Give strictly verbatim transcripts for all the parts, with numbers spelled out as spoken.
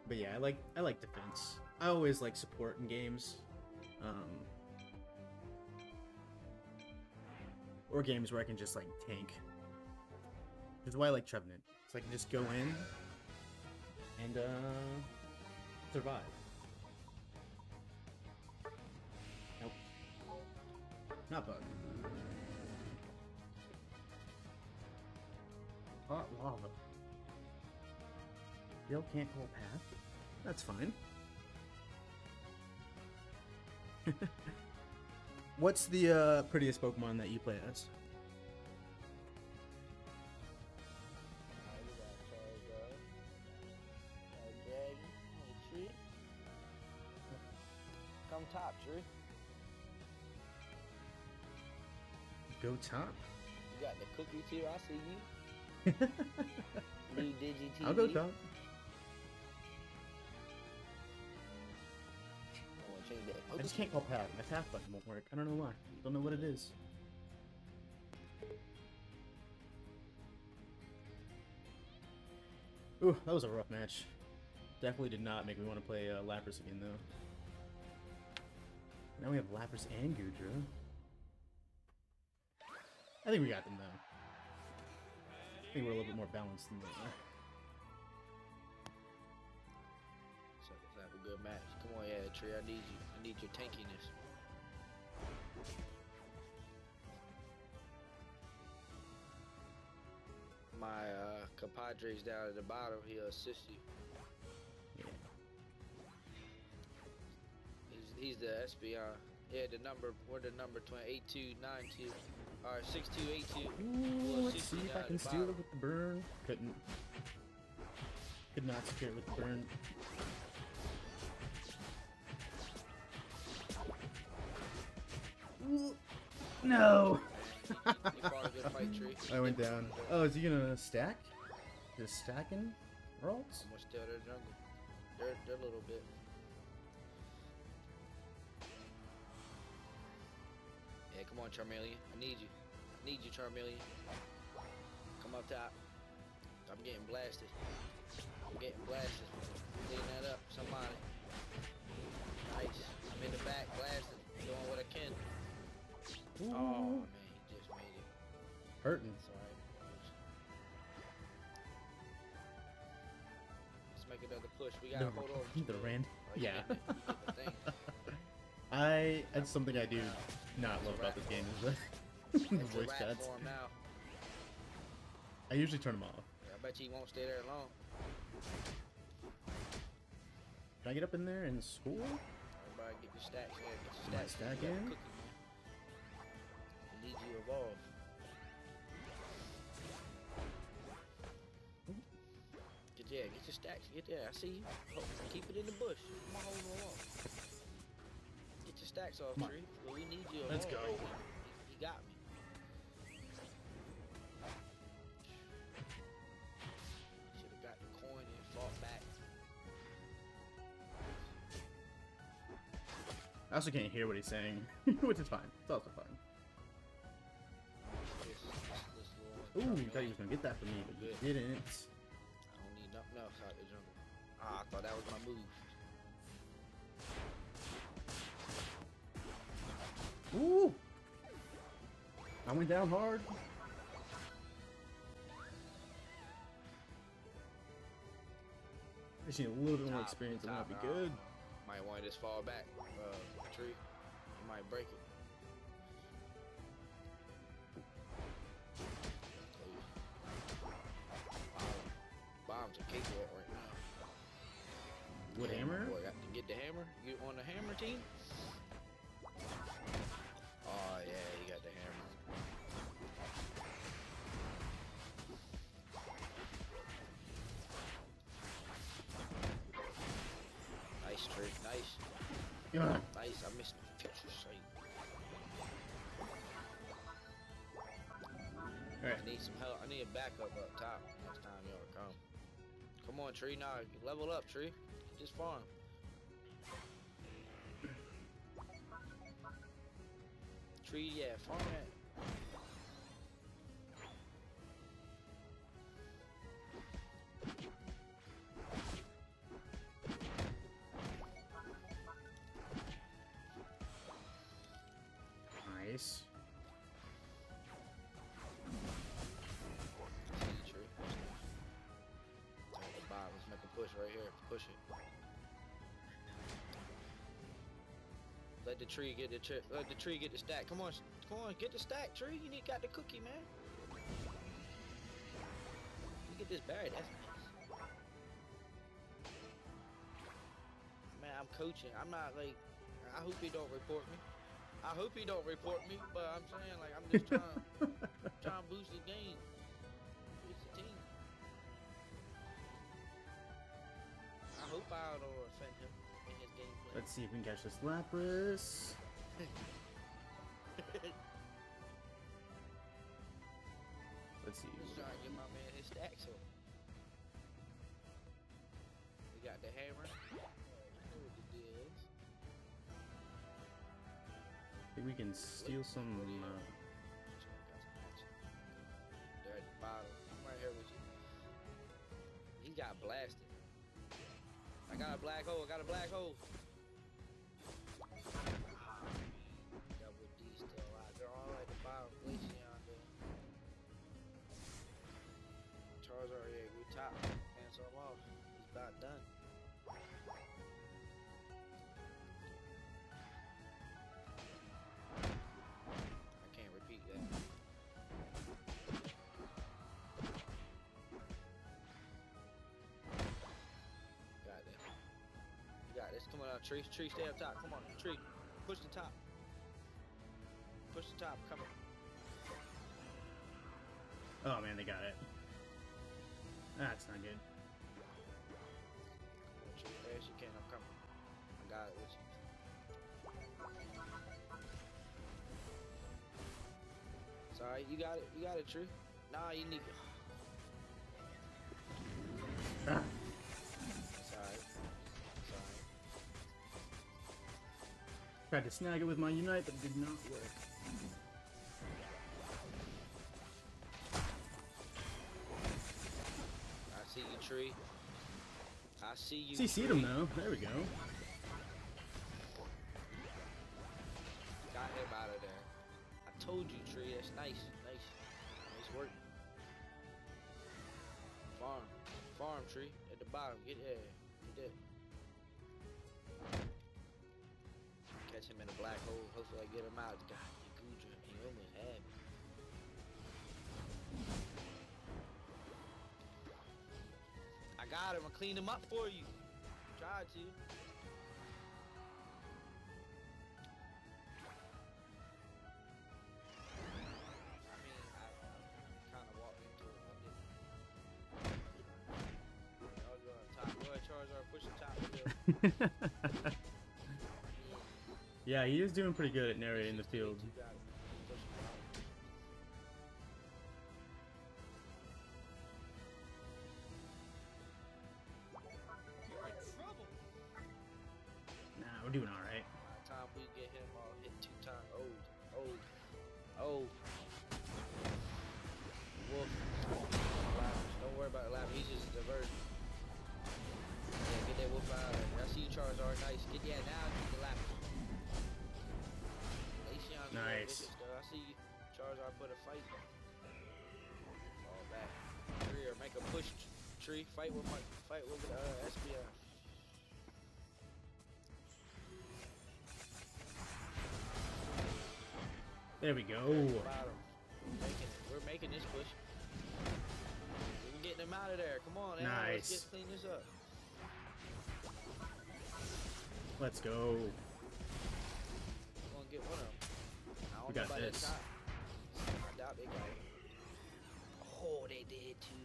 But yeah, I like I like defense. I always like support in games. Um, or games where I can just like tank. That's why I like Trevenant. So I can just go in and uh, survive. Nope. Not bug. Hot lava. Bill can't go path. That's fine. What's the uh, prettiest Pokemon that you play as? Come top, Tree. Go top? You got the cookie too, I see you. New Digi T V. I'll go top. I want to change that. I just can't call path. My path button won't work. I don't know why. Don't know what it is. Ooh, that was a rough match. Definitely did not make me want to play uh, Lapras again, though. Now we have Lapras and Goodra. I think we got them, though. I think we're a little bit more balanced than they are. So let's have a good match. Come on, yeah, Tree. I need you. I need your tankiness. My uh, compadre's down at the bottom. He'll assist you. Yeah. He's, he's the S P R. Yeah, the number. We're the number twenty eight two nine two. Or six two eight two. Ooh, let's see if I can steal it with the burn. Couldn't. Could not secure it with the burn. Ooh. No! I went down. Oh, is he gonna stack? Just stacking rolls? I'm gonna steal their jungle. They're, they're a little bit. Yeah, come on, Charmeleon. I need you. I need you, Charmeleon. Come up top. I'm getting blasted. I'm getting blasted. Clean that up, somebody. Nice. I'm in the back, blasting. Doing what I can. Ooh. Oh, man, he just made it. Hurting. It's alright. Let's make another push. We gotta The, hold on. the rand. Oh, Yeah. You get the thing. I. That's something I do not love about this game is the, the It's a voice wrap chats. for him now. I usually turn them off. I bet you he won't stay there long. Can I get up in there in school? Everybody get your stacks. Yeah, get Get your my stacks. stack You got in. a cookie, man. I need you to evolve. Get yeah, get your stacks. Get there. I see you. Oh, keep it in the bush. Come on, hold on. Get your stacks off, Tree. Well, we need you. To Let's evolve go. right now. He, he got me. Should have got the coin and fought back. I also can't hear what he's saying, which is fine. It's also fine. This, this, this little Ooh, one, you thought he was gonna get that from me, but you didn't. I don't need nothing else out the jungle. Ah, I thought that was my move. Ooh! I went down hard. I just need a little bit more Top, experience and top, that'd be nah, good. Might want to just fall back, uh, Tree. You might break it. Bomb. Bombs a cakewalk right now. Woodhammer? Boy, got to get the hammer. You on the hammer team? Oh yeah, you got the hammer. Nice trick, nice. Ugh. Nice, I missed the picture sight. Alright. I need some help. I need a backup up top next time y'all come. Come on, Tree. Now level up, Tree. Just farm. Tree, yeah, farm that. right here. Push it. Let the tree get the tri let the tree get the stack. Come on, come on, get the stack, tree. You need got the cookie, man. You get this berry. That's nice. Man, I'm coaching. I'm not like. I hope he don't report me. I hope he don't report me. But I'm saying like I'm just trying, trying to boost the game, boost the team. I hope I don't offend him in his gameplay. Let's see if we can catch this Lapras. Let's see. Let's try to get my man his stacks up. We got the hammer. You know what the deal is. I think we can steal some. Uh... They're at the bottom. I'm right here with you. He got blasted. I got a black hole. I got a black hole. Double D still alive. They're all at the bottom. Glaceon there. Charizard, yeah, we top. Cancel him off. He's about done. I can't repeat that. Got that. You got this. Come on out, tree. Tree, stay up top. Come on, tree. Push the top. Push the top. Come on. Oh man, they got it. That's not good. Come on, tree. Fast you can. I'm coming. I got it with you. It's alright. You got it. You got it, tree. Nah, you need. Ah. It's alright. It's alright. Tried to snag it with my Unite, but it did not work. I see you, tree. I see you. C C'd him though. There we go. Got him out of there. I told you, tree. That's nice. Nice. Nice work. Farm. Farm, tree. At the bottom. Get there. Get that. Catch him in a black hole. Hopefully I get him out. God, you Gudra. He almost had me. I got him. I cleaned him up for you. Tried to. I mean, I, I kind of walked into it. I didn't. I was going top. Go ahead, Charizard. Push the top. Still. Yeah, he is doing pretty good at narrating the field. You got it. Push the top. Nah, we're doing all right. By the time we get him all hit two times, oh, oh, oh. Wolf. Don't worry about the lap. He's just a diversion. Yeah, get that wolf out of there. I see you, Charizard. Nice. Get yeah, now get the lap. Nice. I see you, Charizard. Put a fight. Fall back. Tree or make a push. Tree. Fight with my fight with uh, S B I. There we go. We're making, we're making this push. We can get them out of there. Come on, now. Nice. Let's get clean this up. Let's go. We're gonna get one of them. I don't We know got about this. that top. I doubt they got it. Oh, they did too.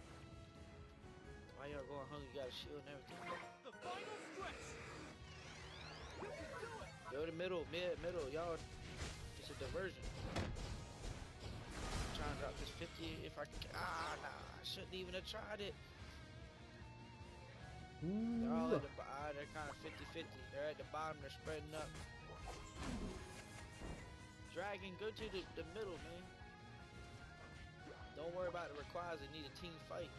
Why y'all going hungry? You got a shield and everything. The final stretch. You can do it. Go to middle, mid, middle. Y'all, it's a diversion. I'm trying to drop this fifty if I can. Ah, nah. I shouldn't even have tried it. They're all at the bottom. They're kind of fifty fifty. They're at the bottom. They're spreading up. Dragon, go to the, the middle, man. Don't worry about the requires. They need a team fight.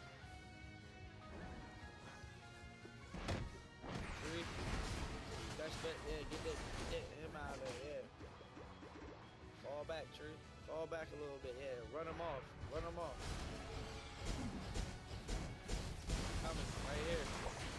Three. Best bet. Yeah, get that, get that him out of there. Yeah. Fall back, Tree. Fall back a little bit. Yeah. Run him off. Run him off. Coming right here.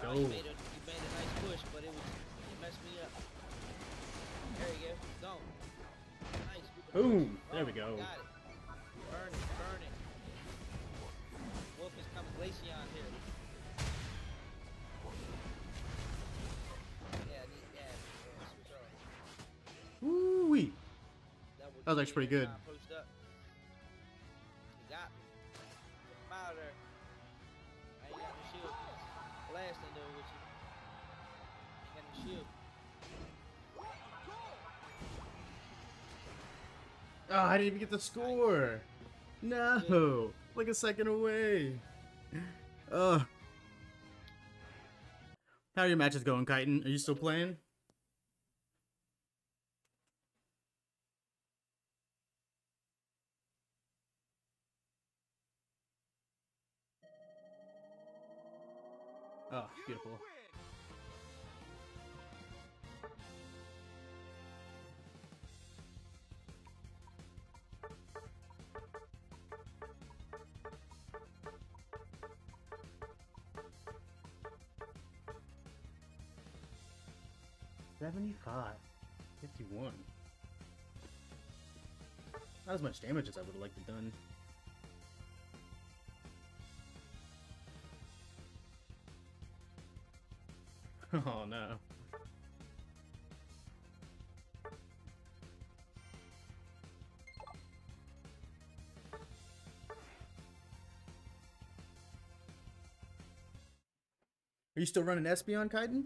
Oh, you made a you made a nice push, but it was it messed me up. There you go. Go. Nice. Good Boom. push. There we Oh, go. got it. Burn it. Burn it. Wolf is coming. Glaceon here. Yeah, I need yeah, yeah, switch off. Woo wee. That was, That was actually pretty good. Post up. You got me. Get him out of there. I ain't got no shield. Blasting though with you. Ain't got no shield. Oh, I didn't even get the score. No, like a second away. Ugh. How are your matches going, Chitin? Are you still playing? Oh, beautiful. seventy-five. fifty-one. Not as much damage as I would have liked to done. Oh no. Are you still running Espeon, Kaiden?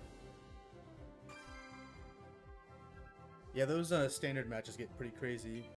Yeah, those uh, standard matches get pretty crazy.